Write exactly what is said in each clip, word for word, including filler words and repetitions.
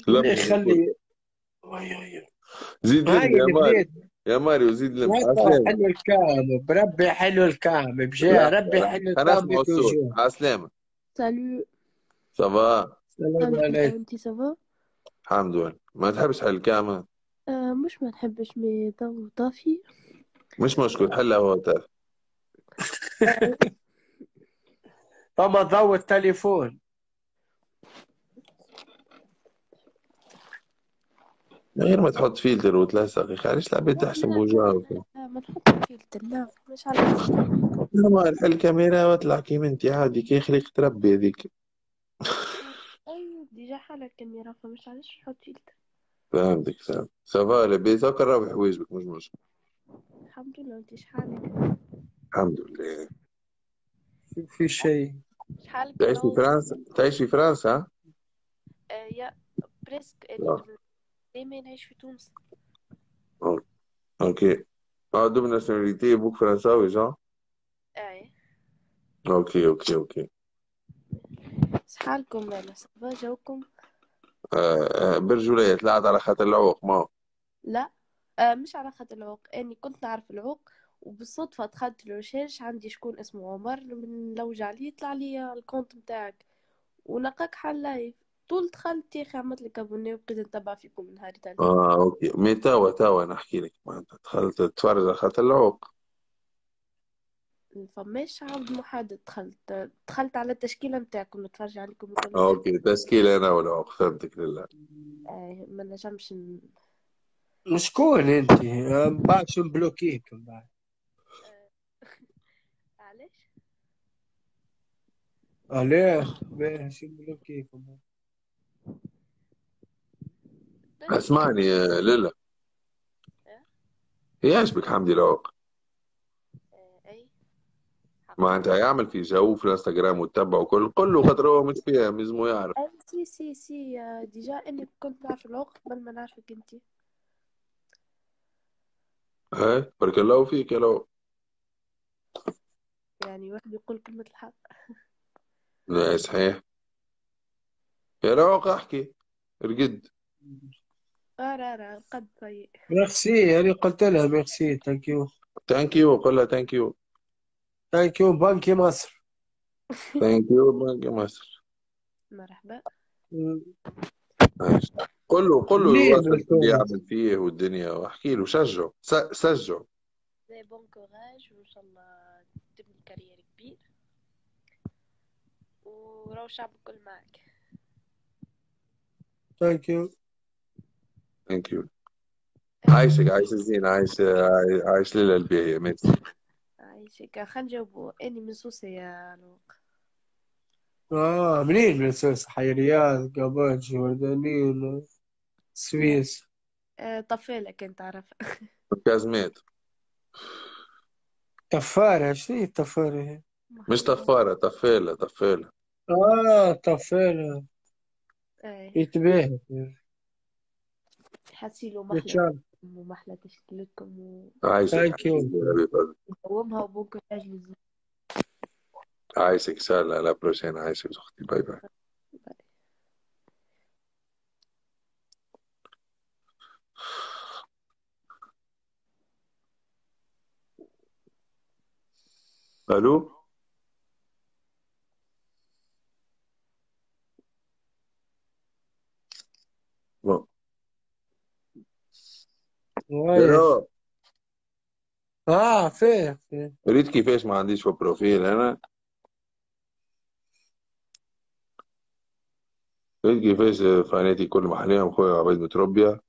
اللي لمهم الكل. يخلي. وي وي. زيد هاي لم يا ماريو. البنيت. يا ماريو زيد لم وهذا عسلامة. حلو الكامب، ربي حلو الكامب بجاه، لحظة ربي لحظة حلو خلينا الكامب نسمعوا الصوت. بوجوه. عسلامة. سالو. صباح. السلام الحمد لله، عليكم. وانتي صبا؟ الحمد لله. ما تحبش حل الكامل؟ آه مش ما نحبش مي ضو طافي. مش مشكل حلها هو تعرف. آه. طب ضوء التليفون. من غير ما تحط فلتر وتلصق يا اخي، علاش العباد لا تحشم لا لا بوجهها؟ لا, لا ما نحط فلتر، لا مش على. ما نحل الكاميرا واطلع كيما انت عادي كي خليقة ربي هذيك. اي ديجا حالة الكاميرا، فمش علاش نحط فلتر. فهمتك فهمت. سافا لاباس هاكا نروح حوايجك مش مشكل. الحمد لله، وانتي شحالك؟ الحمد لله. في شيء. شحالك يا تعيش في لو؟ فرنسا؟ تعيش في فرنسا؟ آه يا بريسك اني اه. من دايما نعيش في تونس. أوك- اوكي. اه دوبل ناسيوناليتي بوك فرنساوي صح؟ اي. اوكي اوكي اوكي. شحالكم انا صبا جوكم؟ آه آه برجولية طلعت على خاطر العوق ما. لا. آه مش على خاطر العوق، اني كنت نعرف العوق وبالصدفة دخلت الريشيرش، عندي شكون اسمه عمر من لوج عليه، طلع لي الكونت متاعك ونلقاك حال لايف. طول دخلت يا اخي عملت لك ابوني وبقيت نتبع فيكم من نهار تالي. اه اوكي مي توا توا نحكي لك معناتها دخلت تتفرج على خاطر العوق. فماش عبد محدد، دخلت دخلت على التشكيلة متاعكم نتفرج عليكم الكل تحت. اوكي تسكيل انا والعوق فهمتك لله. آه ما نجمش ن... شكون انت؟ بعد شو بلوكيكم بعد؟ آه. علاش؟ عليه باهي شو بلوكيكم. اسمعني يا ليلى. آه. يعجبك حمدي العوق؟ آه. اي ما حقيقة. انت هيعمل في جو في الانستغرام وتتبعه كل قل له خاطر هو مش فيها ميزمو يعرف. اي سي سي سي، آه، ديجا اني كنت نعرف العوق قبل ما نعرفك انتي. هاي بارك الله فيك يا لو. يعني واحد يقول كلمة الحق. لا صحيح. يا لو احكي رقد. اه را را قد طيب. ميرسي، يعني قلت لها ميرسي، ثانك يو. ثانك يو قول لها ثانك يو. ثانك يو بنكي مصر. ثانك يو بنك مصر. مرحبا. ماشي. قل له قل له منين يواصل من في اللي تونس؟ يعمل فيه والدنيا واحكي له شجعه س- سجعه. زي بون كوراج وان شاء الله تبني كارير كبير، وراو الشعب الكل معك. ثانك يو. ثانك يو. آه. عايشك عايش الزين عايش عايش ليلة الباهية ميرسي. عايشك، خل نجاوبو اني من سوسة يا لوق. اه منين من سويس؟ حي رياض، قابوجي، وردانين، لا. سويس. آه طفالة كنت تعرف. كازمات. طفارة، شنو هي الطفارة هي؟ مش محلى. طفارة طفالة طفالة. اه طفارة. اي يتباهى. حسيلو محلى. يتشال. ومحلى تشكيلتكم عايشك ثانك يو. حبيبي يا حبيب قلبي. ويدومها وبون كوراج للزوج. عايشك ان شاء الله لا بروشين عايشك اختي باي باي. الو. بون. وين؟ يا اه فين فين؟ ريت كيفاش ما عنديش في بروفيل انا. ريت كيفاش فاناتي كل محليهم خويا عبيد متربية.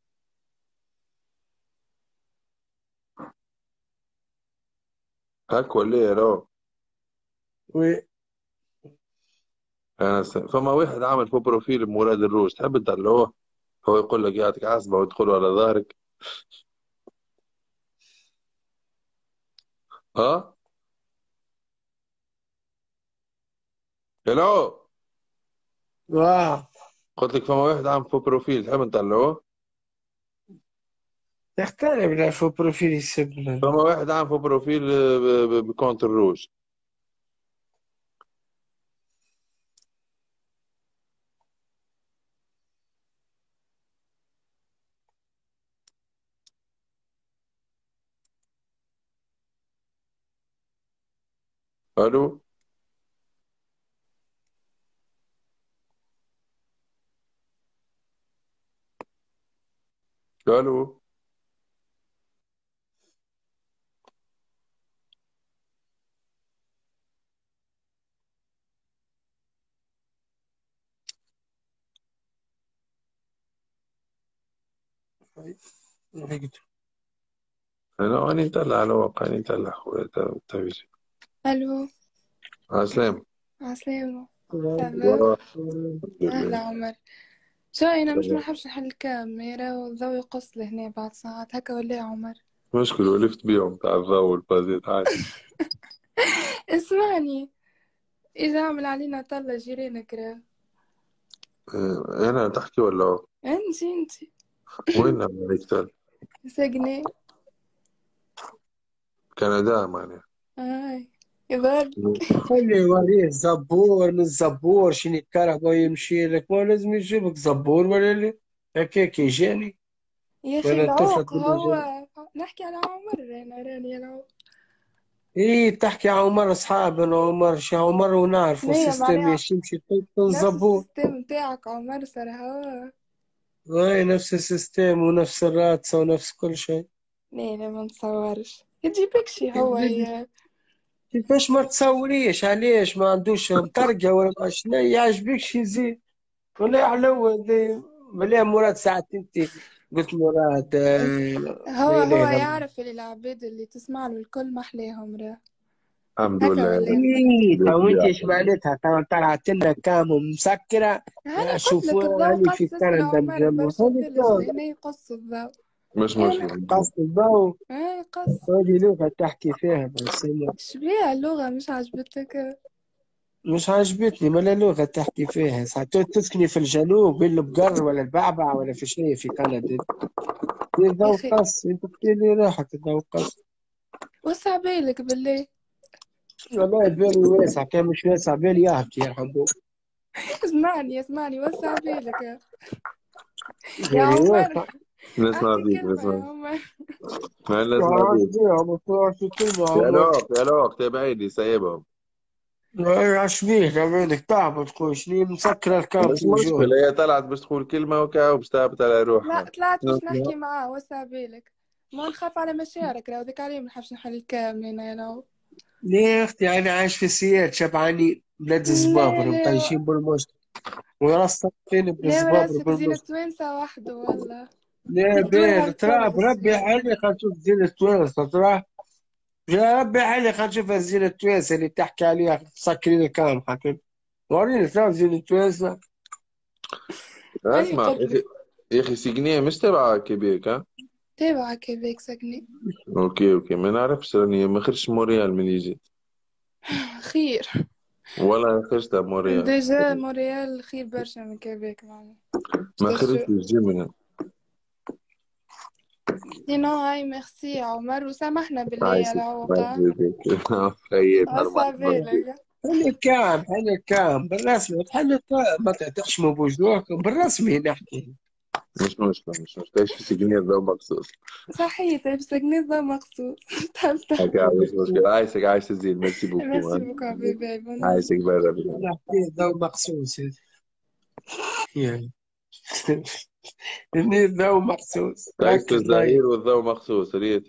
هاك ولا يا رو. وين؟ انا س... فما واحد عامل في بروفيل بمراد الروج تحب تدلعوه. هو يقول لك يعطيك عصبة ويدخلوا على ظهرك. ها. الو. اه قلت لك فما واحد عامل في بروفيل تحب نطلعوه. تختار بلا شو بروفيل يسبنا. فما واحد عامل في بروفيل ب- ب- بكونت الروج. الو الو. انا اني نطلع على واقع، اني نطلع خويا التلفزيون. الو. عسلام. عسلامة. سافا. اهلا عمر. شو انا مش منحبش نحل الكاميرا والضوء يقص لهنا بعد ساعات هكا ولا يا عمر؟ مشكل ولفت بيهم تاع الضوء والبازيت عادي. اسمعني، اذا عمل علينا طلة جيرانك راه. آه، انا تحكي ولا هو؟ انتي انتي وين نعمل عليك تل؟ سجني. كندا معناها. هاي يضل. خلي يوريه زبور من الزبور شنو الكهرباء يمشي لك، ما لازم يجيبك زبور ولا اللي هكاك يجاني يا اخي ولا طفلة العوق تقول هو. جاني. نحكي على عمر انا راني العوق. ايه تحكي عمر اصحاب انا عمر شي عمر ونعرفوا نية السيستم معناها يمشي يمشي يكون نفس زبور. السيستم متاعك عمر صار هو. هاي نفس السيستم ونفس الراتسة ونفس كل شيء. لا لا ما نتصورش يجيبك شي هو ي... كيفاش ما تصوريش؟ علاش ما عندوش مطرقة ولا ما شنو يعجبكش يزيد ولا يعلو دي- بلا مراد ساعة انت قلت مراد اس- آه، هو لا اله هو الا الله. يعرف اللي العباد اللي تسمع له الكل محليهم راه. الحمد هكا لله. ولا؟ ايه تو انت ايش يا معناتها؟ تو طلعت لنا كام مسكرة. هاني يا قلت لك شوفوا الضوء هاني في قصص كندا لعمر مجمع برشا هذه فيلج كام لهنا يقص الضوء. مش انا مشكلة. قصد الضوء. اي قص. هذه لغة تحكي فيها بس هي شبيها اللغة مش عجبتك؟ مش عجبتني، ما لا لغة تحكي فيها ساعات تسكني في الجنوب ولا البقر ولا البعبع ولا في شيء في كندا. هي يا ذوق اخي قص انت بتقولي راحت ذوق قص. وسع بالك بالله. والله بالي واسع، كان مش واسع بالي يهبط يرحمه. اسمعني اسمعني وسع بالك يا يا بالي عمر. واسع. نسمع اعطي فيك كلمة يا نسمع. عمر. ما نسمع فيك. عندي عم في كلمة يا عمر. لوك يا لوك تابعيني سايبهم. عشبيه تعبانك تعب تقول شنو مسكر الكام مش في وجوهك. مشكلة، هي طلعت باش تقول كلمة وكا وباش تهبط على لا روحها. طلعت باش نسمع. نحكي معاه وسع بالك. ما نخاف على مشاعرك راهو ذيك عليه منحبش نحل الكامل انا. ليه يا اختي انا عايش في سياد شبعاني بلاد لا الزبابر لا مطيشين بالمشط وراسك فين لا بالزبابر وراسك زين بالمشط. التوانسة وحده والله. لا يدورها بير الكل ترى بربي بالسياد. علي خلينا نشوف زين التوانسة ترى. يا ربي علي خلينا نشوف زين التوانسة اللي تحكي عليها مسكرين الكام حكي. وريني ترى زين التوانسة. هاني اسمع قلت يا اخي. لك يا اخي سجنية مش تبع كيبيك ها. تابع كيفاك سكني. اوكي اوكي ما نعرفش راني ما خرجش مونريال من يجي. خير. ولا خرجت مونريال. ديجا مونريال خير برشا من كيفاك معناها. ما شو خرجتش جيمنا. سينو هاي ميرسي يا عمر وسامحنا بالله على عايشك العوقة. عايشك خيب وسع نورمال. بالك. حل الكام حل الكام بالرسمي تحل الكام ما تحشموا بوجوهكم بالرسمي نحكي. مش مشكلة مش مشكلة تعيش في سجنية ده مخصوص. صحيح تلبسك نظام مخصوص. تفضل. هكا مش مشكلة، عايشك عايش الزين ميرسي بوكو ميرسي ها. بوكو حبيبي بونو. عايشك برا بالله. نحكي ذو مخصوص يعني. إني ذو مخصوص تعيش في ركز لايك. الزهير والضوء مخصوص ريت.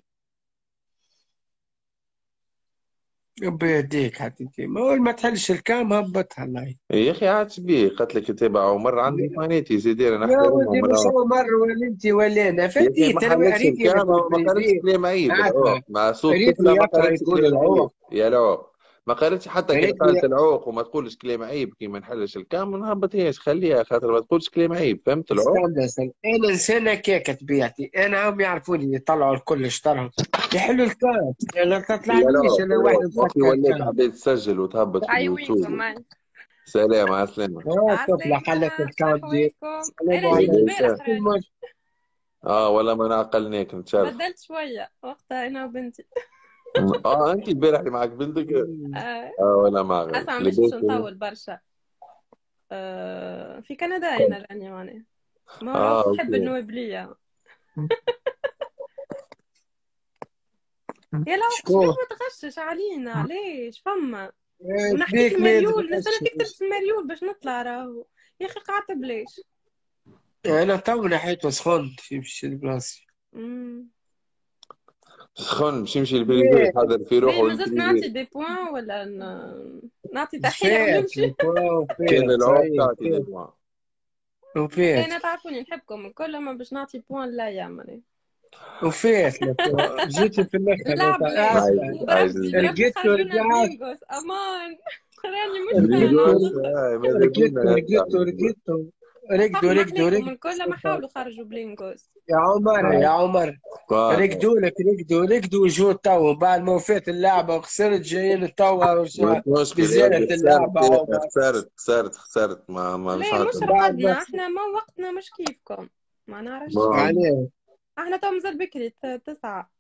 ربي يهديك حتى انت ما أول ما تحلش الكام هبطها لايك. يا اخي عاد بيه قالت لك تبع عمر عندك مانيتي سيدي انا يا ولدي نحترمهم مش انا. هو مرة ولا انت ولا انا يا اخي ما فديت انا حلتش اريد لك الكلام، ما قالتش البريزيل. كلام عيب اسمع العوق مع صوت اريد طفله، لي ما يقرا قالتش يقول كلام عيب العوق. يا العوق. ما قالتش حتى كي اريد قالت لي العوق وما تقولش كلام عيب كي ما نحلش الكام ما نهبطهاش خليها خاطر ما تقولش كلام عيب فهمت العوق. استنى استنى انا انسانه كيكه طبيعتي انا هم يعرفوني يطلعوا الكل اشترهم يحلوا الكام. انا ما يا تطلعنيش العوق انا يا واحد العوق ما في مسكر ولات كام. عباد تسجل وتهبط في اليوتيوب. عيويكم هاي. سلام مع السلامه. اه طفله حلت عسلامة الكام دي. شحويكم. السلام أنا جيت عليكم. البارح لباسة. راني اه ولا ما نعقلناك نتشرف. بدلت شوية وقتها أنا وبنتي. اه انت البارح اللي معك بنتك. آه. اه ولا معك أسمع مش باش لباسة. نطول برشا. آه. في كندا هنا راني ماني ما هو اه العوق يحب اوكي. النوبلية. يا العوق شبيك شكون ما تغشش علينا ليش فما ونحكي في بيك ما المريول، نستنى يدرسش. تكتب في المريول باش نطلع راهو. يا اخي قعدت بلاش. انا تو نحيت وسخنت في مشي البلاصة. امم سخن باش يمشي البريفي يحضر في روحه باهي ما زلت نعطي البريفي. دي بوان ولا ن... نعطي تحية فات ونمشي. كان وفات العوق صحيح تعطي دي بوان. وفات انا تعرفوني نحبكم الكل، ما باش نعطي بوان لا يعمل وفات لك جيتي في الاخر نلعب ليش اسمع. عايز عايز وبربي بربي رقدت خرجونا ورجعت البينغوس امان. راني مش فاهمة على بينجوز الاخر. هاي ماذا رقدت بينا يرجع ورقدت بينجوز. ورقدت رقدوا صح رقدوا محليكم رقدوا الكل ما حاولوا خرجوا بلينغوس. يا عمر يا عمر فاهم. رقدوا لك رقدوا رقدوا وجو تو بعد ما وفات اللعبة وخسرت جايين تو مش مشكلة يا بزيادة ودي، خسرت اللعبة يا أخي، عمر. خسرت خسرت خسرت ما ما مش لا مش عارف. بعد ما رقدنا احنا، ما وقتنا مش كيفكم. ما نعرفش كيف. ما عليه احنا تو مازال بكري ت- تسعة.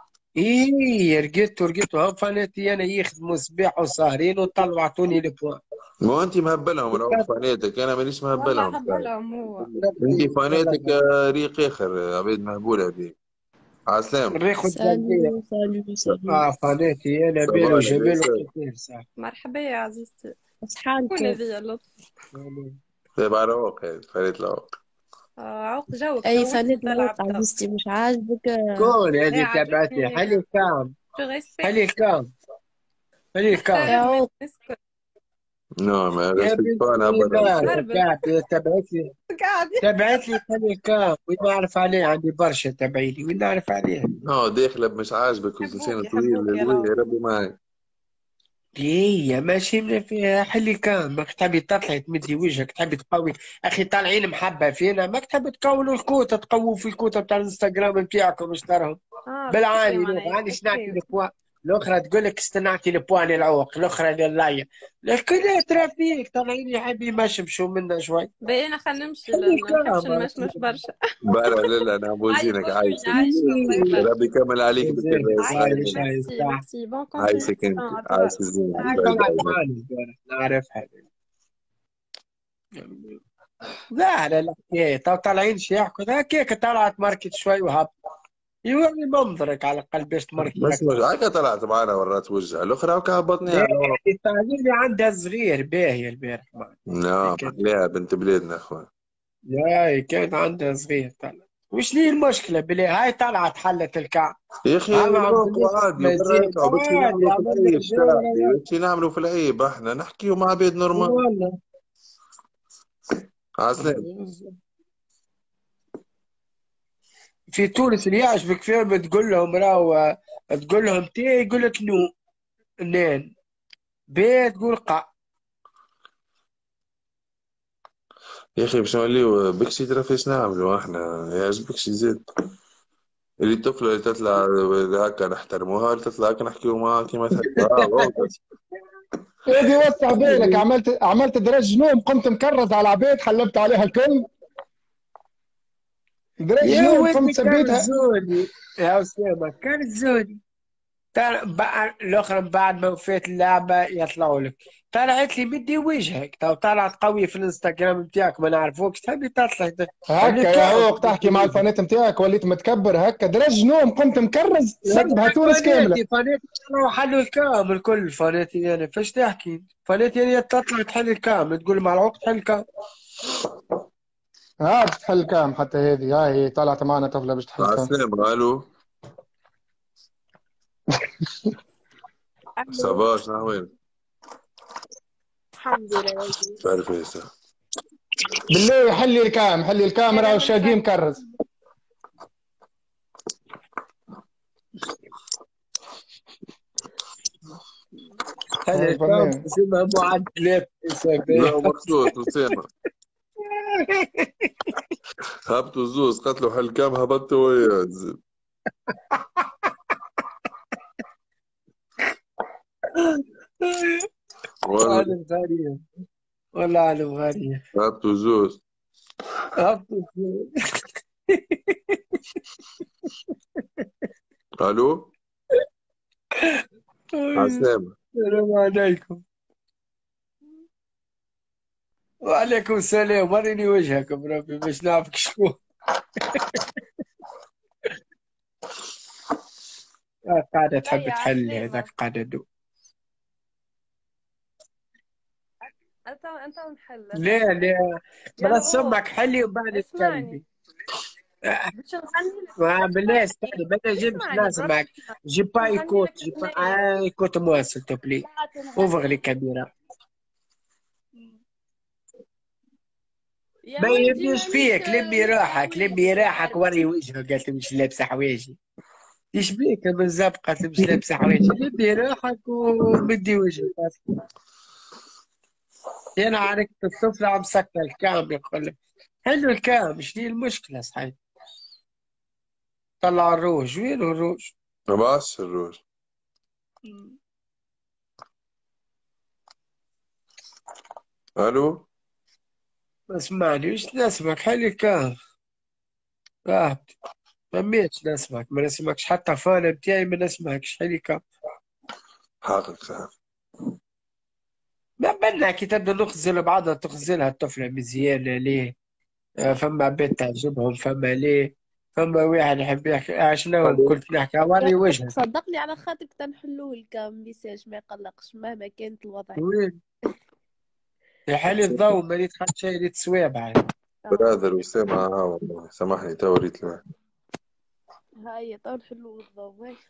ايه رقدت ورقدت هم فانيتي انا يخدموا صباح وسهرين وطلعوا عطوني البوان. ما انت مهبلهم روح فانيتك، انا مانيش والله مهبلهم. هبلهم هو. انت فانيتك آه، ريق اخر عبيد مهبوله بي. عسلامة. الريخ والجلبية. سالو سالو سالو. اه فانيتي انا بيلو صباح جميل لاباس. وكثير صح. مرحبا يا عزيزتي. شكون صحانك. هذي يا لطف؟ تبع العوق هاي فريت العوق. آه، عوق جوك اي خوتني فنان العوق تلعب تو. عزيزتي مش عاجبك؟ كون لا هذه تبعتي عجبني. حلي كام جو ريسبي. حلي كام حلي كام يا احترمني عوق نسكت. نو ما يا ريسبكت بنت فانا وين برا نعرف الكل. هربت تبعتي تبعت لي قاعد. تبعت لي حلي كام وين نعرف عليه عندي برشا تبعيلي وين نعرف عليه. نو داخله مش عاجبك يحبوك ولسانه طويل يحبوك يا الوجه لو. ربي معك. هي ماشي من فيها حلي كام ما تحبي تطلعي تمدي وجهك تحبي تقوي اخي طالعين محبه فينا ما تحبي تقولوا الكوته تقووا في الكوته بتاع الانستغرام نتاعكم اشترهم اه بالعاني بكري لو معناها عاني شنعتي بكري. البوان الاخرى تقول لك استنعتي البوان العوق الاخرى لله الكل ترى فيك طالعين يا حبيبي ما شمشوا منا شوي بقينا خلينا نمشي خلي لان ما نحبش كام المشمش برشا. برا لا لا انا بوزينك عيبوني عايشك. عايشكم الله يبارك. ربي يكمل عليك زين بالكباس عايش هاي. عايش ميرسي صح. ميرسي بون عايشك انت كونتينيسيون عايش ادوار. الزين. هاي باي طلعت باي باي. معانا امبارح نعرفها. لا لا لا حكاية تو طالعين شي يحكوا هكاك طلعت ماركت شوي وهبط يوري منظرك على الأقل باش تماركي بس أكثر. مش هكا طلعت معنا ورات وجهها الاخرى وكا هبطني باهي على العوق. التعليم عندها صغير باهي البارح معنا. لا محليها بنت بلادنا اخوان. لا كان عندها صغير طلع وش لي المشكلة بلي هاي طلعت حلت الكعب. يا اخي هم عبد العوق المجيد عادي وبرا مزيد يطلعوا بس عادي نعملوا في عملنا العيب الشعبي الجولة بس نعملوا في العيب احنا نحكيوا مع عباد نورمال. والله. عسلامة. في تونس اللي يعجبك فيهم تقول لهم راهو تقول لهم تي يقول لك نو نين بي تقول قا. يا اخي باش نوليو بكشي ترى فاش نعملوا احنا يعجبك شي زيد. اللي تطلع اللي تطلع هكا نحترموها، اللي تطلع هكا نحكيو معاها كيما تحب. اه واضح. ايدي وسع بالك، عملت عملت درج نوم، قمت مكرز على العبيد حلبت عليها الكل. درج يا نوم ودي قمت كان سبيتها. زوني يا أسامة كان زوني. ترى بع- الأخرى بعد ما وفات اللعبة يطلعوا لك طلعت لي بدي وجهك تو طلعت قوي في الانستغرام بتاعك ما نعرفوكش تبي تطلع هكا يا عوق تحكي مع الفانيت نتاعك وليت متكبر هكا. درج نوم قمت مكرز سبها تونس كامله. فانيتي فانيتي طلعوا حلوا الكام الكل فانيتي يعني فاش تحكي فانيتي يعني تطلع تحل الكام تقول مع الوقت حل الكام. ها تحل كام حتى هذه هاي هي طلعت معنا طفله باش تحل كام. عسلامة. الو صباح شنو وين؟ الحمد لله. تعرف ياسر. بالله حلي الكام حلي الكاميرا انا والشاقي بالفعل مكرز. هل هاي الكام الفنان اسمها معدلات لا حسابية. مبسوط وسامة. هبطوا الزوز قتلوا حل كام هبطوا ويا زين. والله عالم غريب والله عالم غريب. هبطوا الزوز. هبطوا الو عسلامة. السلام عليكم. وعليكم السلام وريني وجهك بربي باش نعرفك شكون. قاعدة تحب يا تحل عسلامة. هذاك قاعدة تدو اسمع انت ونحل. لا لا يا بلا سمك العوق حلي وبعد اسمعني، تكلمي. آه، باش نغني لك. ما بالله اسمعني استني ما نجمش اسمعني نسمعك. بالرحمة، جي باش با نغني ايكوت لك جي با أغنية. آه، ايكوت موا سيل تو بلي. طلعت نغني اوفر لي كاميرا. يا ما ولدي يهمنيش مانيش فيك، لمي لابسة روحك لمي حوايجي روحك عارف. وري وجهك. قالت لي مش لابسه حوايجي. ايش بيك بالضبط؟ قالت لي مش لابسه حوايجي. لمي روحك ومدي وجهك. انا عرفت الطفل عم سكر الكام يقول لك حلو الكام. شنو المشكله صحيح؟ طلع الروج. وين الروج؟ ما بعرفش الروج. الو ما اسمعني وش نسمك حلو الكام. فهمت. ما ميتش نسمك ما نسمكش حتى فانا بتاعي ما نسمكش حلو الكام. حقك صح. ما بالنا كي تبدا نخزل بعضها تخزلها الطفله مزيانه ليه. آه، فما بنت تعجبهم فما ليه. فما واحد يحب يحكي آه، شنو كنت نحكي اوري وجهك. صدقني على خاطرك تنحلوه الكام ميساج ما يقلقش مهما كانت الوضعية. وين يا حلي الضوء ما ريت حتى شيء ريت سواب عاد. برادر وسام ها والله سامحني تو وريت له. هاي تو نحلوه الضوء. هاي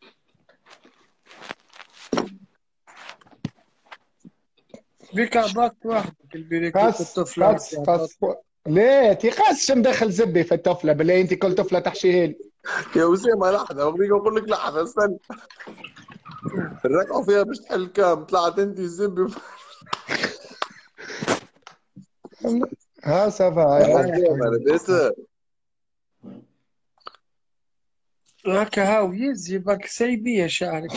بيك باك وحدك البريك قص الطفله قص قص ليه تيقصش مدخل زبي في الطفله بالله انت كل طفله تحشيها لي. يا وسام لحظه اغنية اقول لك لحظه استنى. الرقعه فيها باش تحل كام طلعت انت الزبي. ها سافا هاي وسام لاباس. هكا هاو يزي باك سيبيه شعرك.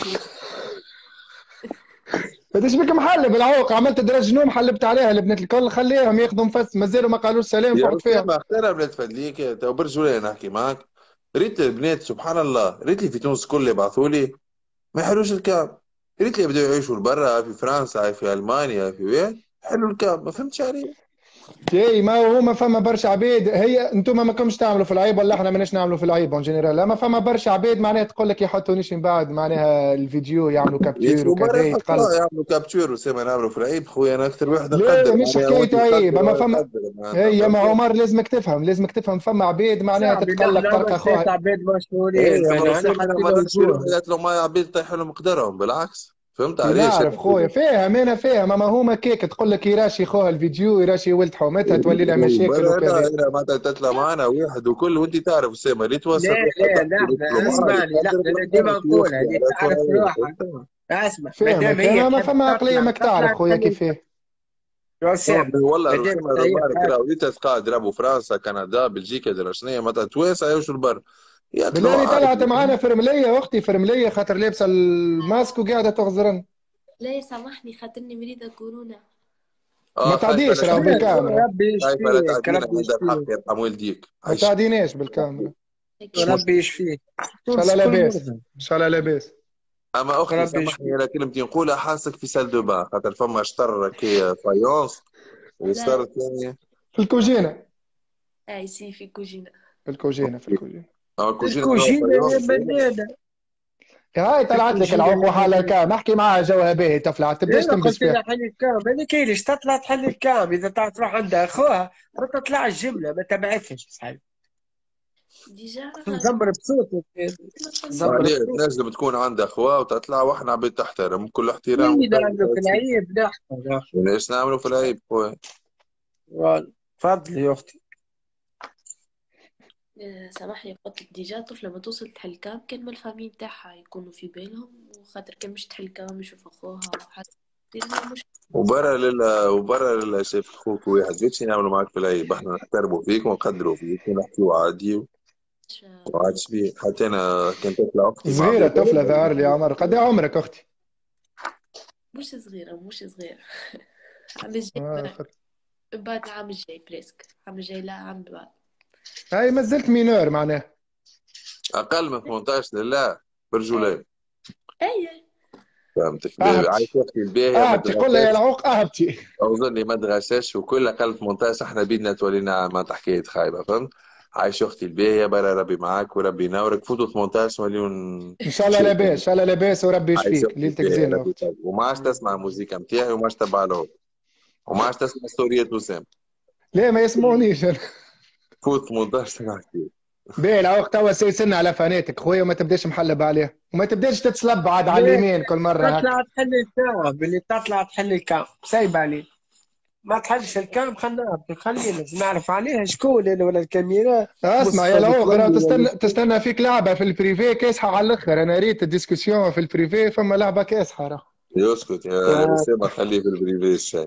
قديش بك محلب العوق عملت درج نوم حلبت عليها البنات الكل خليهم ياخذوا نفس مازالوا ما قالوش سلام يا فقت فيها. وسام اختارها بلاد فدليك تو برجولي نحكي معك. ريت البنات سبحان الله ريت لي في تونس كل يبعثوا لي ما يحلوش الكام. ريت لي بدأوا يعيشوا برا في فرنسا في المانيا في وين حلوا الكام ما فهمتش عليه. اي ما هو ما فما برشا عبيد هي انتم ما كنتش تعملوا في العيب ولا احنا ماناش نعملوا في العيب اون جينيرال. اما فما برشا عبيد معناها تقول لك يحطونيش من بعد معناها الفيديو يعملوا كابتور يدخلوا برا وكذا يحطوا يتقلب. يعملوا كابتشور وسام نعملوا في العيب خويا انا اكثر واحد لا نقدر مش معناها وانت حكايه عيب تقدر اما وانا فما نقدر هي ما معناتها. عمر لازمك تفهم لازمك تفهم فما عبيد معناها صاحبي تتقلق نحن طرق اول ثلاث اخوها. عباد ايه مشهورين اما انا انا وسام انا حطيت ما له درتش في روحي وجوه. قالت له ما عبيد طيحوا لهم قدرهم بالعكس فهمت عليه نعرف خويا فاهم انا فاهم اما هما كيك تقول لك يراشي خوها الفيديو يراشي ولد حومتها تولي لها مشاكل برا وكذا. لا لا معناتها تطلع معنا واحد وكل وانت تعرف اسامه اللي توصل لا روحها لا تحكي لحظة يدخلوا معها اسمعني يتقدر لحظة أنا ديما بالقدر في نقولها يخفي اللي على تعرف شويه روحها. فهمت. اسمع ما دام فاهمك هي انا ما تحب فما عقليه تطلع ماك تعرف تطلع خويا تخلي. كيفاه. يا أسامة والله ما دام رسيمة هي رومارك حاجة. راه وليت تقعد يلعبوا فرنسا كندا بلجيكا درا شنيا معناتها توانسه يمشوا البر يطلعوا بالله طلعت عادي. معانا فرمليه اختي فرمليه خاطر لابسه الماسك وقاعده تغزرن. لا سامحني خاطرني مريضة كورونا. ما اه خايفه لا تعديش راهو تعدينا بالكاميرا. ربي خايفه لا يشفيك تعدينا ربي عند الحق يشفيك يرحم والديك ما عايش. تعديناش بالكاميرا. مش مشكله. ربي يشفيك. ان شاء الله تونس كل لاباس مرضى. ان شاء الله لاباس. اما اختي ربي سامحني يشفيك. انا كلمتي نقولها حاسك في سال دو بان خاطر فما شطر كي فايونس والشطر لا الثاني في الكوجينه اي سي في كوجينة. في الكوجينه في الكوجينه. اه الكوجينه نوع الكوجينة يا فايونس. منانة. هاي طلعت لك الكوجينة العوق يا وحالها منانة. كام احكي معها جوها باهي تفلع تبداش انا تنبش قلت فيها. لها حل الكام انا كاينش تطلع تحل الكام اذا تعرف تروح عند اخوها ما تطلع الجمله ما تبعثش صحيح. ديجا تزمر بصوتك. تزمر عليه بصوتك. تنجم تكون عندها اخوة وتطلع واحنا عبيد تحترم كل احترام اللي وكذا. نعملوا في العيب نحفظ يا اخي. ايش نعملوا في العيب خويا. والله. تفضلي يا اختي. آه، سامحني قلت لك ديجا طفلة ما توصل تحل كام كان ما الفامي نتاعها يكونوا في بالهم وخاطر كان مش تحل كام يشوف اخوها وحاجة تصير لها مشكلة. وبرا لله وبرا لله شايف اخوك واحد ليش يعملوا معك في العيب احنا نحترموا فيك ونقدروا فيك ونحكيوا عادي وعادش فيه حتى انا كنت طفلة اختي مع صغيره بابا. طفله ظهر لي عمر قد إيه عمرك اختي؟ مش صغيرة مش صغيرة. عام الجاي آه خد. بعد العام الجاي بريسك عام الجاي لا عام بعد. هاي ما زلت مينور معناها. اقل من ثمانية عشر لله برجولين. اي فهمتك اهبتي عايش اختي الباهية ما اهبتي قول لها يا تغشاش العوق اهبتي. اظني ما تغشاش وكل اقل ثمانية عشر احنا بيدنا تولينا ما حكاية خايبة فهمت. عايش اختي الباهية برا ربي معاك وربي ينورك فوتوا ثمانية عشر مليون. ان شاء الله لاباس ان شاء الله لاباس وربي عايش يشفيك اختي ليلتك الباهية زينه ربي اختي. يطول. وما عادش تسمع الموسيقى نتاعي وما عادش تبع له. وما عادش تسمع ستوريات وسام. ليه ما يسمعونيش أنا؟ فوت ثمانية عشر تحكي. باهي العوق توا سيسن على فاناتك خويا وما تبداش محلب عليه وما تبداش تتسلب بعد على ليه اليمين كل مرة هكا. تطلع تحل الكام اللي تطلع تحل الكام سايب عليه ما تحلش الكام خلينا خلينا نعرف عليها شكون اللي ولا الكاميرا اسمع يا مصطفى العوق راه متولي تستنى ولا تستنى فيك لعبة في البريفي كاسحة على الآخر. أنا ريت الديسكسيون في البريفي فما لعبة كاسحة راه. يسكت يا شكون. أسامة خليه في البريفي الشاي.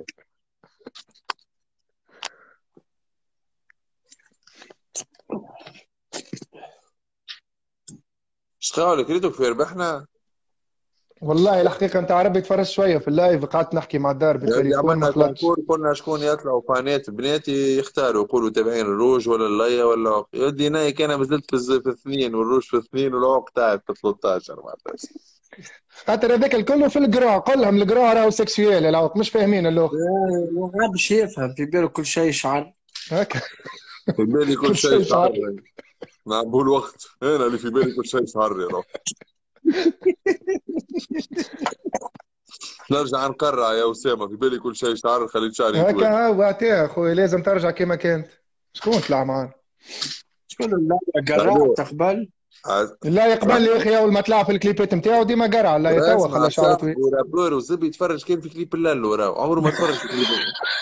شقاولك ريتك في ربحنا. والله الحقيقة أنت عربي تفرج شوية في اللايف قعدت نحكي مع الدار يا ودي بالتليفون ما عملنا خلطش. كونكور كنا شكون يطلعوا فانات بناتي يختاروا يقولوا تابعين الروج ولا الليا ولا العوق. يا ودي نايك انا مازلت في الز- في اثنين والروج في اثنين والعوق تاعت في ثلاثة عشر معناتها. خاطر هذاك الكل في القراء قولهم القراء راهو سكسيوال العوق مش فاهمين اللغة. ما باش يفهم في باله كل شيء شعر. هكا في بالي كل كل شيء شيء شعر. شعر. نعم الوقت انا اللي في بالي كل شيء شعر يا رب. نرجع نقرع يا اسامه في بالي كل شيء شعر خليت شعري هكا يطول. ها وقتها اخوي لازم ترجع كما كانت. شكون طلع معانا؟ شكون اللي الو قرعت قبل؟ عز- لا يقبل لي يا اخي اول ما طلع في الكليبات نتاعو ديما قرع لا يتوا اسمع خلى شعره طويل. صاحبه رابور وزب يتفرج كان في كليب اللالو وراه عمره ما تفرج في كليب.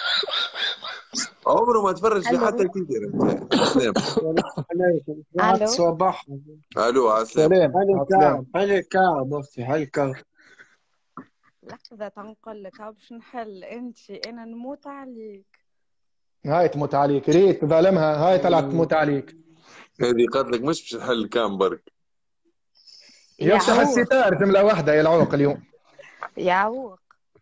عمره ما تفرج في حتى الو تيتر انت. عسلام. السلام عليكم قرعت الو صباح. الو عسلام. سلام حل مع السلامة. الكام حل الكام اختي حل الكام. لحظة تنقول لك ها باش نحل انت انا نموت عليك. هاي تموت عليك ريت ظالمها هاي طلعت تموت عليك. هذه قالت لك مش باش نحل كام برك. يا يفتح عوق الستار جملة واحدة يا العوق اليوم. يا عوق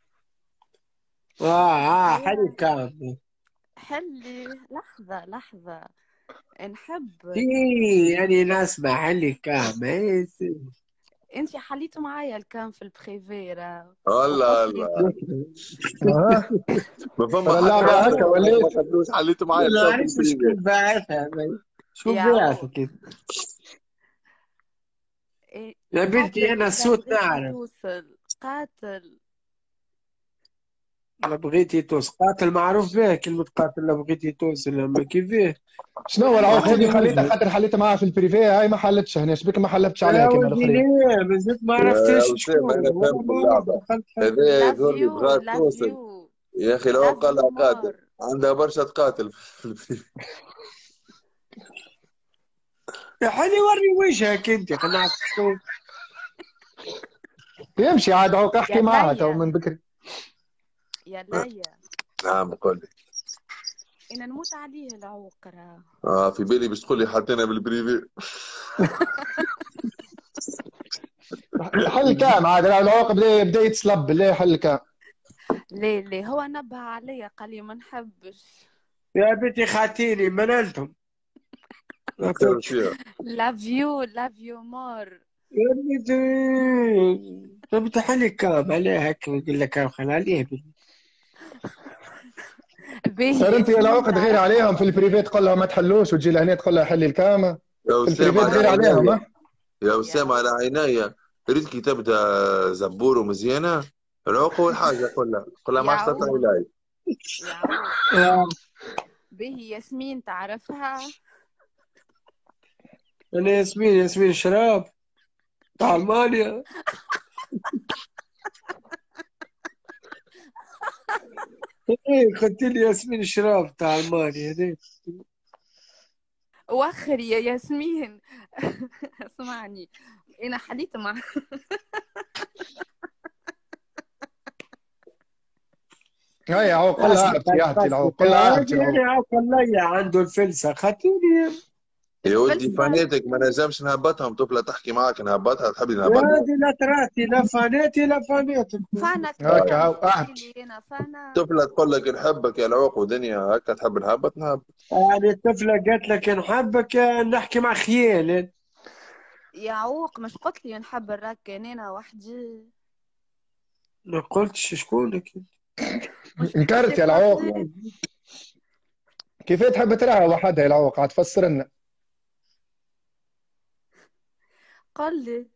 اه اه حل هيا الكام. حلي لحظة لحظة نحبك. ايه يعني نسمع حل الكام. إيه. انت حليت معايا الكام في البريفي راه الله وقلت لي الله اه ما فما ترى حد اللعبة يعرف هكا ما وليت. خدوش حليت معايا ما الكام في نعرفش شكون البريفي. باعثها بي. شكون يا باعثها عوق كده. إيه، يا بنتي قاتلك انا إذا الصوت بغيتي نعرف. توصل قاتل. ما بغيتي توصل قاتل معروف به كلمة قاتل لو بغيتي توصل لما كيفاه. شنو هو العوق ولهنا اعطيني هذه خليتها وجهك. خاطر حليتها معاها في البريفي هاي ما حلتش هنا شبيك ما حلبتش عليها يا كيما ودي الاخرين. ليه بزيت ما يا عرفتش وسام شكون انا ولا فهمت ما عرفت اللعبه. دخلت حاجة. هذا لاف يظهر لي يو بغات لاف توصل. يو يا اخي لو لاف قال يو قاتل مور. عندها برشا قاتل في البريفي. يا حلي وري وجهك انت خلينا نعرف شكون. يمشي عاد عوق يا احكي معها تو ليا من بكري. يا ليا نعم قول لي. انا نموت عليه العوق راه. اه في بالي باش تقول لي حطينا بالبريفي. حل كام عاد العوق بدا بدا يتسلب بالله حل كام. ليه ليه هو نبه عليا قال لي ما نحبش. يا بنتي خاتيني منلتم. اكثر فيها. لاف يو لاف يو مور. يا بنتي طب تحلي كام عليه هيك نقول لك خل عليه. باهي صار انت يا ياسمين العوق تغير عليهم في تعرفها. البريفي تقول لها ما تحلوش وتجي لهنا تقول لها حلي الكامة. يا في وسام البريفي على تغير عليهم عينيا. ها. يا يا وسام على عوق عينيا. ريت كي تبدا زبور ومزيانه. العوق اول حاجه قولها قولها ما يا عادش تطلعي عوق لايف. يا عوق آه. باهي ياسمين تعرفها. انا ياسمين ياسمين شراب تاع المانيا. ايه قلت لي ياسمين شراب تاع المانيا هذيك. وخر يا ياسمين. اسمعني انا حليت مع هاي يا عوق قول لها عرفتي يا اختي العوق قول لها عرفتي العوق. يعني عقل لي عنده الفلسه خاتيني. يا ولدي الفلسفة. فانيتك ما نجمش نهبطهم. طفله تحكي معك نهبطها تحبي يا نهبطها. دي لا تراتي لا فانيتي لا فانيتك. فانا هاكا كبيرة هاو مش قعد. تقولي لي انا فانا. طفله تقول لك نحبك يا العوق ودنيا هكا تحب نهبط نهبط. يعني الطفله قالت لك نحبك نحكي مع خيال. يا عوق مش قلت لي نحب الراكن انا وحدي. ما قلتش شكونك. مش انكرت يا العوق. كيف تحب تراها وحدها يا العوق عاد تفسر لنا. قل لي